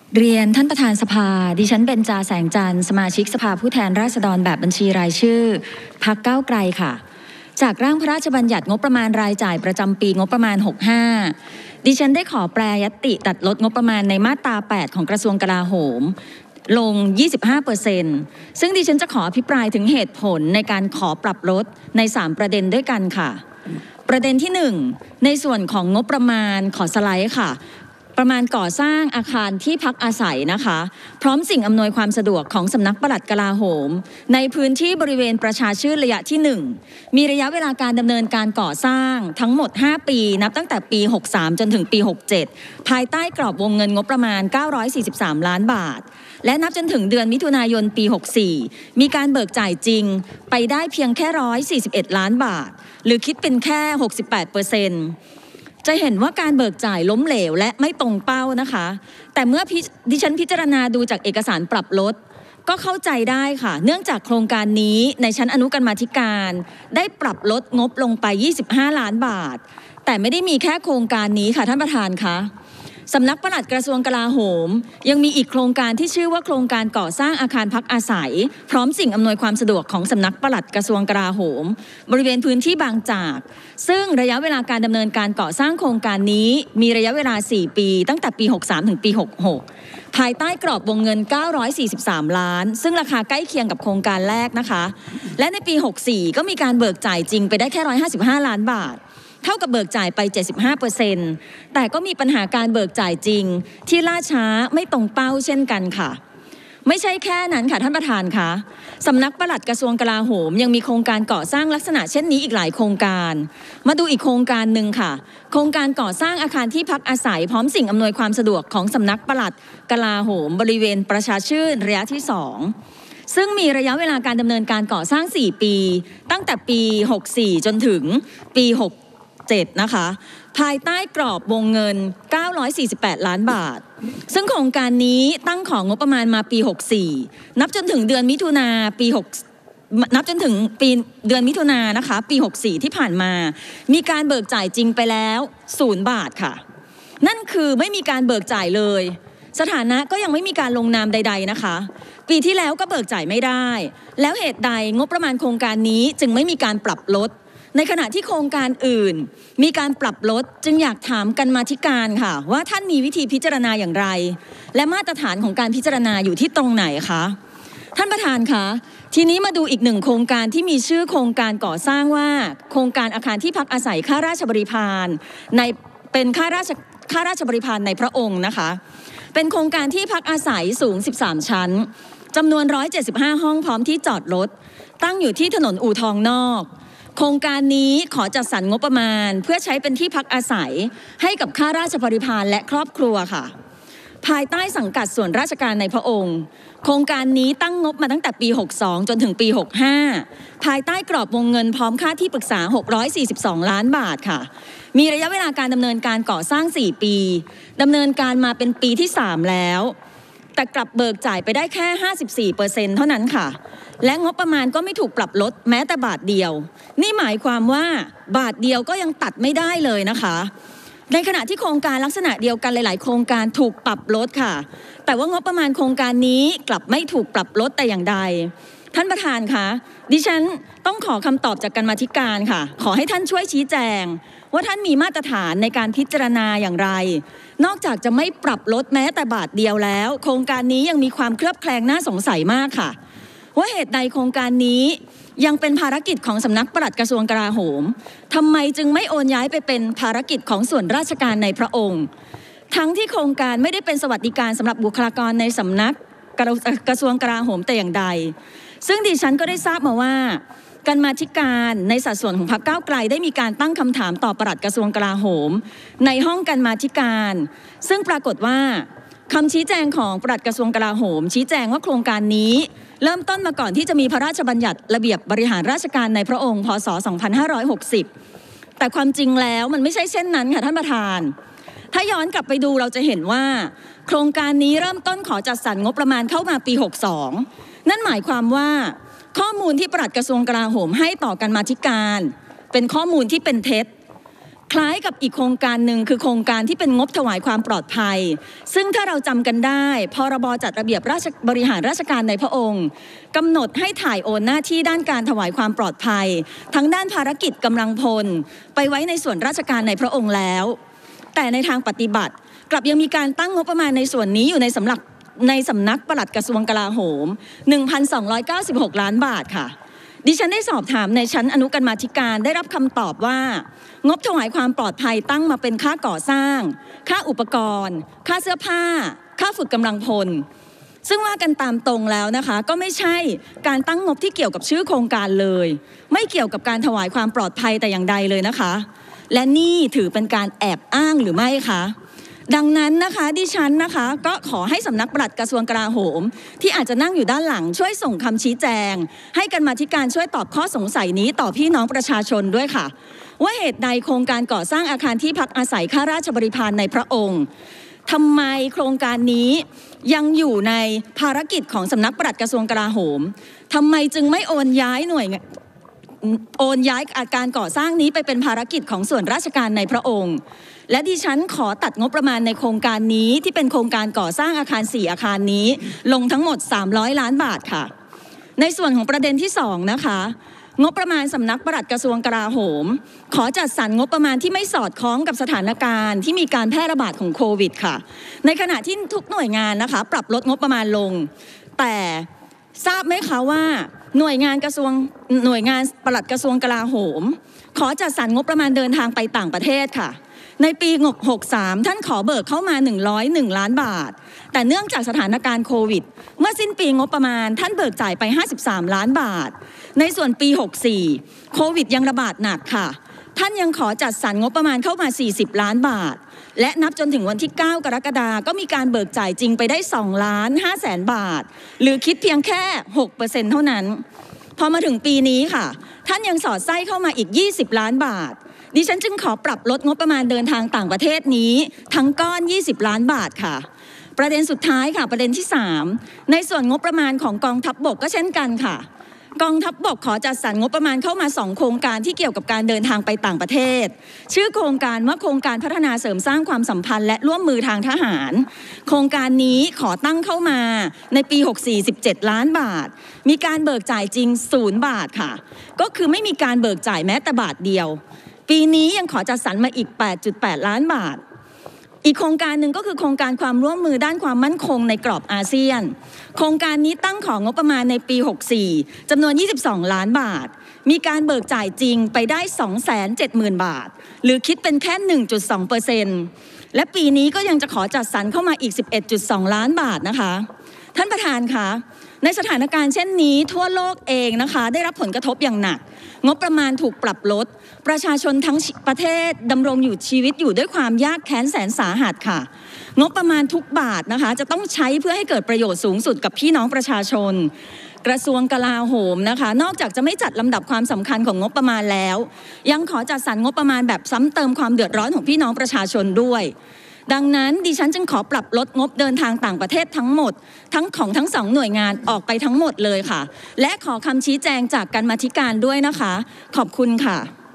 เรียนท่านประธานสภาดิฉันเบญจาแสงจันทร์สมาชิกสภาผู้แทนราษฎรแบบบัญชีรายชื่อพรรคก้าวไกลค่ะจากร่างพระราชบัญญัติงบประมาณรายจ่ายประจำปีงบประมาณ65ดิฉันได้ขอแปรยตติตัดลดงบประมาณในมาตรา8ของกระทรวงกลาโหมลง 25% ซึ่งดิฉันจะขออภิปรายถึงเหตุผลในการขอปรับลดใน3ประเด็นด้วยกันค่ะประเด็นที่1ในส่วนของงบประมาณขอสไลด์ค่ะประมาณก่อสร้างอาคารที่พักอาศัยนะคะพร้อมสิ่งอำนวยความสะดวกของสำนักปลัดกลาโหมในพื้นที่บริเวณประชาชื่นระยะที่1มีระยะเวลาการดำเนินการก่อสร้างทั้งหมด5ปีนับตั้งแต่ปี63จนถึงปี67ภายใต้กรอบวงเงินงบประมาณ943ล้านบาทและนับจนถึงเดือนมิถุนายนปี64มีการเบิกจ่ายจริงไปได้เพียงแค่141ล้านบาทหรือคิดเป็นแค่ 68%จะเห็นว่าการเบิกจ่ายล้มเหลวและไม่ตรงเป้านะคะแต่เมื่อดิฉันพิจารณาดูจากเอกสารปรับลดก็เข้าใจได้ค่ะเนื่องจากโครงการนี้ในชั้นอนุกรรมาธิการได้ปรับลดงบลงไป25ล้านบาทแต่ไม่ได้มีแค่โครงการนี้ค่ะท่านประธานคะสำนักปลัดกระทรวงกลาโหมยังมีอีกโครงการที่ชื่อว่าโครงการก่อสร้างอาคารพักอาศัยพร้อมสิ่งอำนวยความสะดวกของสำนักปลัดกระทรวงกลาโหมบริเวณพื้นที่บางจากซึ่งระยะเวลาการดำเนินการก่อสร้างโครงการนี้มีระยะเวลา4ปีตั้งแต่ปี63ถึงปี66ภายใต้กรอบวงเงิน943ล้านซึ่งราคาใกล้เคียงกับโครงการแรกนะคะและในปี64ก็มีการเบิกจ่ายจริงไปได้แค่155ล้านบาทเท่ากับเบิกจ่ายไป 75% แต่ก็มีปัญหาการเบิกจ่ายจริงที่ล่าช้าไม่ตรงเป้าเช่นกันค่ะไม่ใช่แค่นั้นค่ะท่านประธานคะสำนักปลัดกระทรวงกลาโหมยังมีโครงการก่อสร้างลักษณะเช่นนี้อีกหลายโครงการมาดูอีกโครงการหนึ่งค่ะโครงการก่อสร้างอาคารที่พักอาศัยพร้อมสิ่งอำนวยความสะดวกของสำนักปลัดกลาโหมบริเวณประชาชื่นระยะที่2ซึ่งมีระยะเวลาการดำเนินการก่อสร้าง4ปีตั้งแต่ปี64จนถึงปี67นะคะภายใต้กรอบวงเงิน948ล้านบาทซึ่งโครงการนี้ตั้งของงบประมาณมาปี64นับจนถึงเดือนมิถุนาปีนับจนถึงปีเดือนมิถุนายนนะคะปี64ที่ผ่านมามีการเบิกจ่ายจริงไปแล้ว0 บาทค่ะนั่นคือไม่มีการเบิกจ่ายเลยสถานะก็ยังไม่มีการลงนามใดๆนะคะปีที่แล้วก็เบิกจ่ายไม่ได้แล้วเหตุใดงบประมาณโครงการนี้จึงไม่มีการปรับลดในขณะที่โครงการอื่นมีการปรับลดจึงอยากถามกรรมาธิการค่ะว่าท่านมีวิธีพิจารณาอย่างไรและมาตรฐานของการพิจารณาอยู่ที่ตรงไหนคะท่านประธานคะทีนี้มาดูอีก1โครงการที่มีชื่อโครงการก่อสร้างว่าโครงการอาคารที่พักอาศัยข้าราชบริพารเป็นข้าราชบริพารในพระองค์นะคะเป็นโครงการที่พักอาศัยสูง13ชั้นจำนวน175ห้องพร้อมที่จอดรถตั้งอยู่ที่ถนนอู่ทองนอกโครงการนี้ขอจัดสรรงบประมาณเพื่อใช้เป็นที่พักอาศัยให้กับข้าราชบริพารและครอบครัวค่ะภายใต้สังกัดส่วนราชการในพระองค์โครงการนี้ตั้งงบมาตั้งแต่ปี62จนถึงปี65ภายใต้กรอบวงเงินพร้อมค่าที่ปรึกษา642ล้านบาทค่ะมีระยะเวลาการดำเนินการก่อสร้าง4ปีดำเนินการมาเป็นปีที่3แล้วแต่กลับเบิกจ่ายไปได้แค่ 54% เท่านั้นค่ะและงบประมาณก็ไม่ถูกปรับลดแม้แต่บาทเดียวนี่หมายความว่าบาทเดียวก็ยังตัดไม่ได้เลยนะคะในขณะที่โครงการลักษณะเดียวกันหลายๆโครงการถูกปรับลดค่ะแต่ว่างบประมาณโครงการนี้กลับไม่ถูกปรับลดแต่อย่างใดท่านประธานคะดิฉันต้องขอคำตอบจากกรรมาธิการค่ะขอให้ท่านช่วยชี้แจงว่าท่านมีมาตรฐานในการพิจารณาอย่างไรนอกจากจะไม่ปรับลดแม้แต่บาทเดียวแล้วโครงการนี้ยังมีความเคลือบแคลงน่าสงสัยมากค่ะว่าเหตุใดโครงการนี้ยังเป็นภารกิจของสำนักปลัดกระทรวงกลาโหมทำไมจึงไม่โอนย้ายไปเป็นภารกิจของส่วนราชการในพระองค์ทั้งที่โครงการไม่ได้เป็นสวัสดิการสำหรับบุคลากรในสำนักกระทรวงกลาโหมแต่อย่างใดซึ่งดิฉันก็ได้ทราบมาว่ากรรมาธิการในสัดส่วนของพรรคก้าวไกลได้มีการตั้งคำถามต่อปลัดกระทรวงกลาโหมในห้องกรรมาธิการซึ่งปรากฏว่าคำชี้แจงของปลัดกระทรวงกลาโหมชี้แจงว่าโครงการนี้เริ่มต้นมาก่อนที่จะมีพระราชบัญญัติระเบียบบริหารราชการในพระองค์พ.ศ. 2560แต่ความจริงแล้วมันไม่ใช่เช่นนั้นค่ะท่านประธานถ้าย้อนกลับไปดูเราจะเห็นว่าโครงการนี้เริ่มต้นขอจัดสรรงบประมาณเข้ามาปี62นั่นหมายความว่าข้อมูลที่ปลัดกระทรวงกลาโหมให้ต่อกรรมาธิการเป็นข้อมูลที่เป็นเท็จคล้ายกับอีกโครงการหนึ่งคือโครงการที่เป็นงบถวายความปลอดภัยซึ่งถ้าเราจำกันได้พรบจัดระเบียบบริหารราชการในพระองค์กำหนดให้ถ่ายโอนหน้าที่ด้านการถวายความปลอดภัยทั้งด้านภารกิจกำลังพลไปไว้ในส่วนราชการในพระองค์แล้วแต่ในทางปฏิบัติกลับยังมีการตั้งงบประมาณในส่วนนี้อยู่ในสำนักปลัดกระทรวงกลาโหม 1,296 ล้านบาทค่ะดิฉันได้สอบถามในชั้นอนุกรรมาธิการได้รับคำตอบว่างบถวายความปลอดภัยตั้งมาเป็นค่าก่อสร้างค่าอุปกรณ์ค่าเสื้อผ้าค่าฝึกกำลังพลซึ่งว่ากันตามตรงแล้วนะคะก็ไม่ใช่การตั้งงบที่เกี่ยวกับชื่อโครงการเลยไม่เกี่ยวกับการถวายความปลอดภัยแต่อย่างใดเลยนะคะและนี่ถือเป็นการแอบอ้างหรือไม่คะดังนั้นนะคะดิฉันนะคะก็ขอให้สำนักปลัดกระทรวงกลาโหมที่อาจจะนั่งอยู่ด้านหลังช่วยส่งคำชี้แจงให้กรรมาธิการช่วยตอบข้อสงสัยนี้ต่อพี่น้องประชาชนด้วยค่ะว่าเหตุใดโครงการก่อสร้างอาคารที่พักอาศัยข้าราชบริพารในพระองค์ทำไมโครงการนี้ยังอยู่ในภารกิจของสำนักปลัดกระทรวงกลาโหมทำไมจึงไม่โอนย้ายการก่อสร้างนี้ไปเป็นภารกิจของส่วนราชการในพระองค์และดิฉันขอตัดงบประมาณในโครงการนี้ที่เป็นโครงการก่อสร้างอาคาร4อาคารนี้ลงทั้งหมด300ล้านบาทค่ะในส่วนของประเด็นที่2นะคะงบประมาณสำนักปลัดกระทรวงกลาโหมขอจัดสรรงบประมาณที่ไม่สอดคล้องกับสถานการณ์ที่มีการแพร่ระบาดของโควิดค่ะในขณะที่ทุกหน่วยงานนะคะปรับลดงบประมาณลงแต่ทราบไหมคะว่าหน่วยงานปลัดกระทรวงกลาโหมขอจัดสรรงบประมาณเดินทางไปต่างประเทศค่ะในปีงบ63ท่านขอเบิกเข้ามา101ล้านบาทแต่เนื่องจากสถานการณ์โควิดเมื่อสิ้นปีงบประมาณท่านเบิกจ่ายไป53ล้านบาทในส่วนปี64โควิดยังระบาดหนักค่ะท่านยังขอจัดสรรงบประมาณเข้ามา40ล้านบาทและนับจนถึงวันที่9กรกฎาคมก็มีการเบิกจ่ายจริงไปได้2,500,000 บาทหรือคิดเพียงแค่ 6% เท่านั้นพอมาถึงปีนี้ค่ะท่านยังสอดไส้เข้ามาอีก20ล้านบาทดิฉันจึงขอปรับลดงบประมาณเดินทางต่างประเทศนี้ทั้งก้อน20ล้านบาทค่ะประเด็นสุดท้ายค่ะประเด็นที่3ในส่วนงบประมาณของกองทัพบกก็เช่นกันค่ะกองทัพบกขอจัดสรรงบประมาณเข้ามา2โครงการที่เกี่ยวกับการเดินทางไปต่างประเทศชื่อโครงการว่าโครงการพัฒนาเสริมสร้างความสัมพันธ์และร่วมมือทางทหารโครงการนี้ขอตั้งเข้ามาในปี64 17ล้านบาทมีการเบิกจ่ายจริง0 บาทค่ะก็คือไม่มีการเบิกจ่ายแม้แต่บาทเดียวปีนี้ยังขอจัดสรรมาอีก 8.8 ล้านบาทอีกโครงการหนึ่งก็คือโครงการความร่วมมือด้านความมั่นคงในกรอบอาเซียนโครงการนี้ตั้งของงบประมาณในปี64จำนวน22ล้านบาทมีการเบิกจ่ายจริงไปได้ 270,000 บาทหรือคิดเป็นแค่ 1.2% และปีนี้ก็ยังจะขอจัดสรรเข้ามาอีก 11.2 ล้านบาทนะคะท่านประธานคะในสถานการณ์เช่นนี้ทั่วโลกเองนะคะได้รับผลกระทบอย่างหนักงบประมาณถูกปรับลดประชาชนทั้งประเทศดำรงอยู่ชีวิตอยู่ด้วยความยากแค้นแสนสาหัสค่ะงบประมาณทุกบาทนะคะจะต้องใช้เพื่อให้เกิดประโยชน์สูงสุดกับพี่น้องประชาชนกระทรวงกลาโหมนะคะนอกจากจะไม่จัดลำดับความสำคัญของงบประมาณแล้วยังขอจัดสรรงบประมาณแบบซ้ำเติมความเดือดร้อนของพี่น้องประชาชนด้วยดังนั้นดิฉันจึงขอปรับลดงบเดินทางต่างประเทศทั้งหมดทั้ง2หน่วยงานออกไปทั้งหมดเลยค่ะและขอคำชี้แจงจากกรรมาธิการด้วยนะคะขอบคุณค่ะ